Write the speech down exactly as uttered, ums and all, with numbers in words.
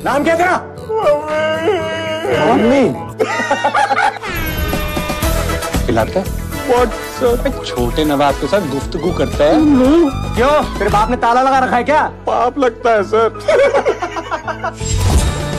नाम क्या तेरा? मम्मी। खिलाता है? छोटे नवाब के साथ गुफ्तगू करता है। क्यों, तेरे बाप ने ताला लगा रखा है क्या? पाप लगता है सर।